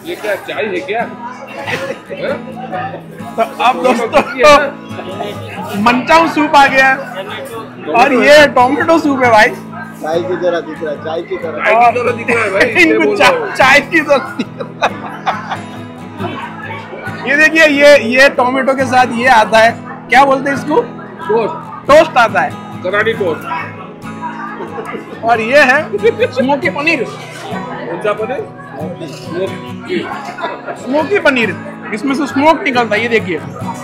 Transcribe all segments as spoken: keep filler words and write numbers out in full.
ये क्या चाय है क्या? तो अब दोस्तों मंचाऊ सूप आ गया और ये टोमेटो सूप है भाई। चाय की तरह दिख रहा है, चाय की तरह चाय की तरह दिख रहा है भाई। इनको चा, चाय की तरह। ये देखिए, ये ये टोमेटो के साथ ये आता है, क्या बोलते हैं इसको? टोस्ट। टोस्ट आता है, करारी टोस्ट। और ये है स्मोकी पनीर। कौन पनीर? स्मोकी पनीर, इसमें से स्मोक निकलता है, ये देखिए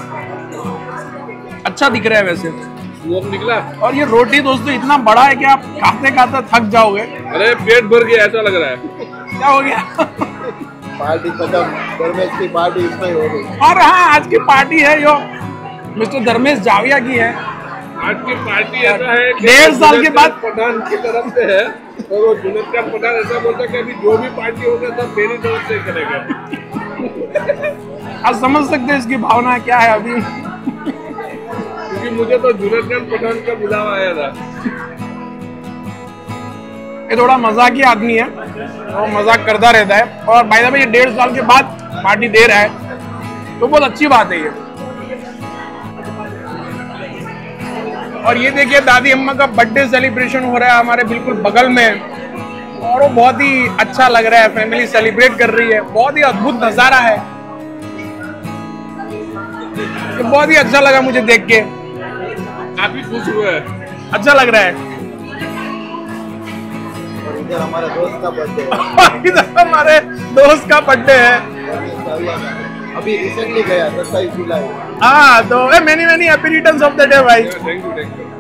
अच्छा दिख रहा है वैसे। स्मोक निकला। और ये रोटी दोस्तों इतना बड़ा है कि आप खाते खाते थक जाओगे। अरे पेट भर गया ऐसा लग रहा है। क्या हो गया? पार्टी खत्म, धर्मेश की पार्टी इसमें हो गई। और हाँ, आज की पार्टी है जो मिस्टर धर्मेश जाविया की है। आज की पार्टी ऐसा है डेढ़ साल के बाद पठान की तरफ से है, और वो जुनैद खान पठान ऐसा बोलता है कि अभी जो भी पार्टी होगा सब मेरी तरफ से करेगा। आप समझ सकते हैं इसकी भावना क्या है अभी। क्योंकि मुझे तो जुनैद खान पठान का बुलावा आया था। ये थोड़ा मजाकी आदमी है और मजाक करता रहता है, और भाई साहब ये डेढ़ साल के बाद पार्टी दे रहा है तो बहुत अच्छी बात है ये। और ये देखिए दादी अम्मा का बर्थडे सेलिब्रेशन हो रहा है हमारे बिल्कुल बगल में, और वो बहुत ही अच्छा लग रहा है, फैमिली सेलिब्रेट कर रही है, बहुत ही अद्भुत नजारा है। तो बहुत ही अच्छा लगा मुझे देख के, काफी खुश हुए हैं। अच्छा लग रहा है। और इधर हमारा दोस्त का बर्थडे है। इधर हमारे दोस्त का बर्थडे है, अभी रिसेंटली गया सत्ताईस जुलाई। हाँ तो many many happy returns of the day भाई। Thank you thank you.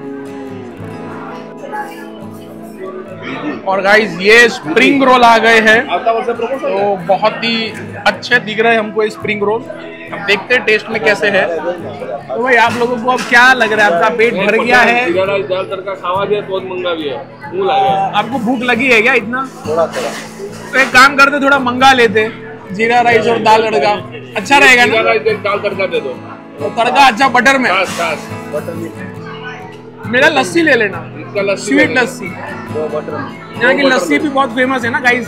और गाइस ये स्प्रिंग रोल आ गए हैं, आता वर्ष प्रमोशन तो बहुत ही अच्छे दिख रहे हैं हमको ये स्प्रिंग रोल। अब देखते हैं टेस्ट में कैसे है। तो भाई आप लोगों को अब क्या लग रहा है, आपका पेट भर गया है? दाल तड़का खावा भी है, बहुत महंगा भी है, भूख लगा है। आपको भूख लगी है क्या इतना? थोड़ा थोड़ा तो एक काम करते, थोड़ा मंगा लेते, जीरा राइस और दाल तड़का, अच्छा रहेगा ना? दाल तड़का दे दो, तो तड़का अच्छा बटर में। खास खास बटर मिल्क, मेरा लस्सी ले लेना, इसका लस्सी स्वीट लस्सी। दो बटर मिल्क। यहाँ की लस्सी भी बहुत फेमस है ना गाइस।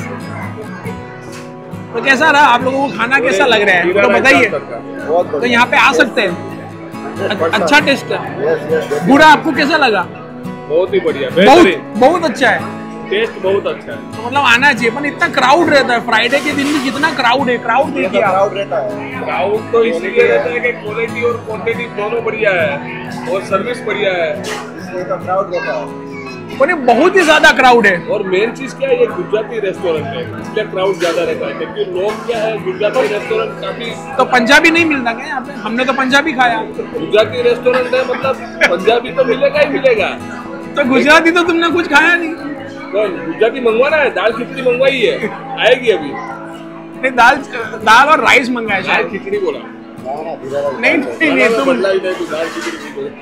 तो कैसा रहा, आप लोगों को खाना कैसा लग रहा है तो बताइए। बहुत तो यहाँ पे आ सकते हैं, अच्छा टेस्ट है। Yes yes. बुरा आपको कैसा लगा? बहुत ही बढ़िया, बहुत बेहतरीन, बहुत अच्छा है, टेस्ट बहुत अच्छा है। तो मतलब आना चाहिए, पर इतना क्राउड रहता है फ्राइडे के दिन भी, कितना क्राउड है, क्राउड देखिए आप। क्राउड रहता है। क्राउड तो इसलिए रहता है कि क्वालिटी और क्वांटिटी दोनों बढ़िया है और सर्विस बढ़िया है, इसलिए तो क्राउड रहता है। पर ये बहुत ही ज्यादा क्राउड है। और मेन चीज क्या है, ये गुजराती रेस्टोरेंट है इसलिए क्राउड ज्यादा रहता है, क्योंकि लोग क्या है गुजराती रेस्टोरेंट काफी। तो पंजाबी नहीं मिलता क्या यहाँ पे? हमने तो पंजाबी खाया। गुजराती रेस्टोरेंट है मतलब पंजाबी तो मिलेगा ही मिलेगा। तो गुजराती तो तुमने कुछ खाया नहीं? कौन गुजराती मंगवाना है? दाल खिचड़ी मंगवाई है, आएगी अभी। नहीं, दाल दाल और राइस मंगाया दाल शायद। खिचड़ी बोला ना ना धीरे नहीं नहीं नहीं तुम बदला ही नहीं, तो दाल खिचड़ी की बोला।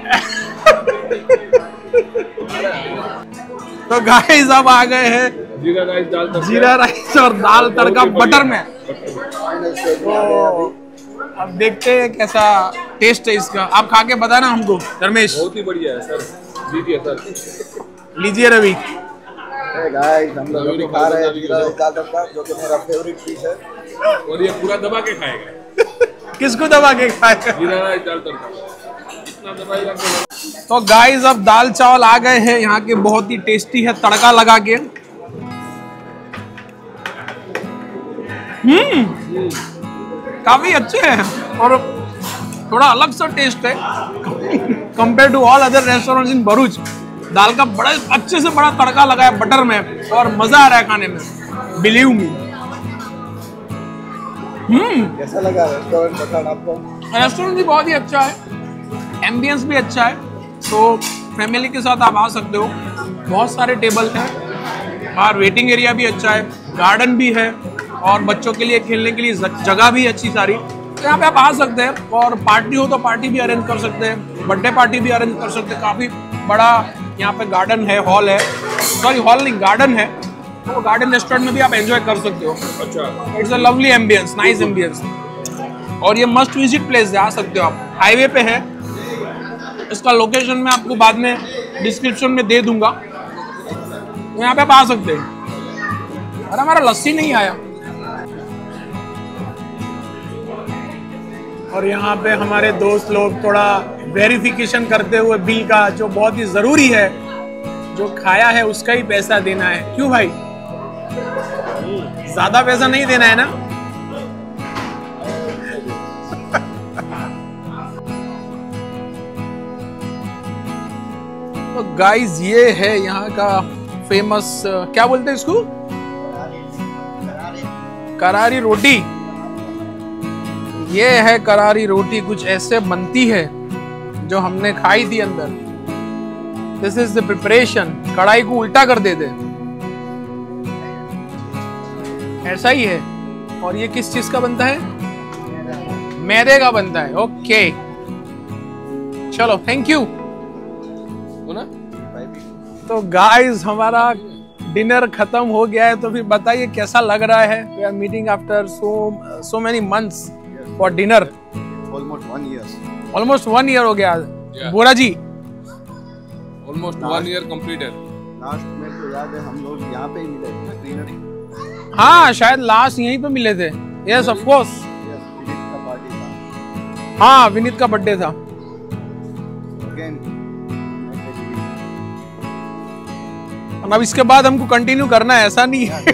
तो गाइस अब आ गए हैं जीरा राइस दाल तड़का, जीरा राइस और दाल तड़का बटर में। फाइनल स्टेज में तो आ गया अभी। अब देखते हैं कैसा टेस्ट है इसका, आप खा के बताना हमको धर्मेश। बहुत ही बढ़िया है सर, लीजिए सर। लीजिए रवि। Hey guys, हम लोग अभी खा रहे हैं जीरा राइस दाल तड़का, जो कि मेरा फेवरेट डिश है। और ये पूरा दबा के खाएगा, किसको दबा के खाएगा? जीरा राइस दाल तड़का इतना दबाएगा कि। तो गाइस अब दाल चावल आ गए हैं यहाँ के, बहुत ही टेस्टी है तड़का लगा के। हम्म काफी अच्छे हैं और थोड़ा अलग सा टेस्ट है compare to all other restaurants in Bharuch. दाल का बड़ा अच्छे से बड़ा तड़का लगा है बटर में और मजा आ रहा है खाने में, बिलीव मी। हम्म कैसा लगा रेस्टोरेंट बताना आपको? रेस्टोरेंट भी बहुत ही अच्छा है, एम्बियंस भी अच्छा है, तो फैमिली के साथ आप आ सकते हो। बहुत सारे टेबल हैं और वेटिंग एरिया भी अच्छा है, गार्डन भी है और बच्चों के लिए खेलने के लिए जगह भी अच्छी सारी। तो यहाँ पे आप आ सकते हैं और पार्टी हो तो पार्टी भी अरेंज कर सकते हैं, बर्थडे पार्टी भी अरेंज कर सकते हैं। काफ़ी बड़ा यहाँ पे गार्डन है, हॉल है, सॉरी हॉल नहीं गार्डन है, तो गार्डन रेस्टोरेंट में भी आप एंजॉय कर सकते हो। अच्छा, it's a lovely ambience, nice ambience, और ये मस्ट विजिट प्लेस है, आ सकते हो आप। हाईवे पे है, इसका लोकेशन मैं आपको बाद में डिस्क्रिप्शन में दे दूंगा, तो यहाँ पे आप आ सकते हैं। और हमारा लस्सी नहीं आया, और यहाँ पे हमारे दोस्त लोग थोड़ा वेरिफिकेशन करते हुए बिल का, जो बहुत ही ज़रूरी है, जो खाया है उसका ही पैसा देना है। क्यों भाई, ज़्यादा पैसा नहीं देना है ना? तो गाइस ये है यहाँ का फेमस, क्या बोलते हैं इसको, करारी रोटी। ये है करारी रोटी, कुछ ऐसे बनती है जो हमने खाई थी अंदर। This is the preparation. कढ़ाई को उल्टा कर देते, ऐसा ही है। और ये किस चीज का बनता है? मैदे का बनता है। ओके चलो, थैंक यू। तो गाइस हमारा डिनर खत्म हो गया है, तो फिर बताइए कैसा लग रहा है? We are meeting after so so many months for dinner. Almost one year almost one year हो गया। Yeah. Bora ji almost one year completed. Last में तो याद है हम लोग यहाँ पे ही मिले थे, ग्रीनरी। हाँ शायद लास्ट यहीं पे मिले थे। Yes of course. विनीत का पार्टी था। हाँ विनीत का बर्थडे था। Again, अब इसके बाद हमको कंटिन्यू करना है, ऐसा नहीं है।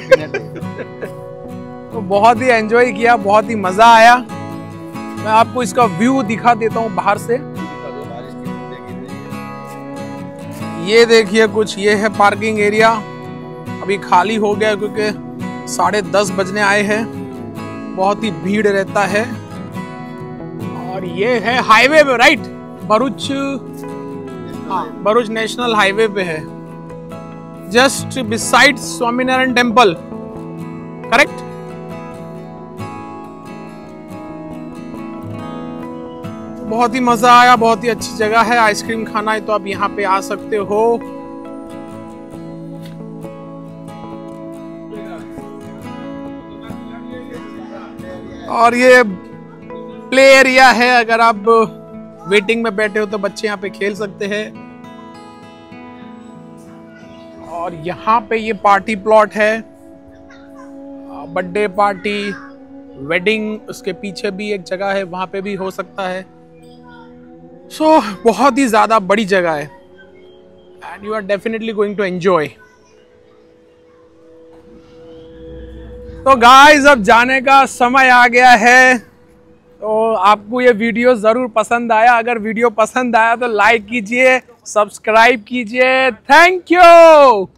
तो बहुत ही एंजॉय किया, बहुत ही मजा आया। मैं आपको इसका व्यू दिखा देता हूँ बाहर से। ये देखिए कुछ, ये है पार्किंग एरिया। अभी खाली हो गया क्योंकि साढ़े दस बजने आए हैं, बहुत ही भीड़ रहता है। और ये है हाईवे पे, राइट, भरूच, हाँ भरूच नेशनल हाईवे पे है, just beside Swaminarayan temple, correct. बहुत ही मजा आया, बहुत ही अच्छी जगह है। आइसक्रीम खाना है तो आप यहाँ पे आ सकते हो। और ये प्ले एरिया है, अगर आप वेटिंग में बैठे हो तो बच्चे यहाँ पे खेल सकते हैं। और यहाँ पे ये पार्टी प्लॉट है, बर्थडे पार्टी, वेडिंग, उसके पीछे भी एक जगह है, वहां पे भी हो सकता है। सो so, बहुत ही ज्यादा बड़ी जगह है and you are definitely going to enjoy. तो गाइस अब जाने का समय आ गया है। तो आपको ये वीडियो जरूर पसंद आया, अगर वीडियो पसंद आया तो लाइक कीजिए, सब्सक्राइब कीजिए। Thank you.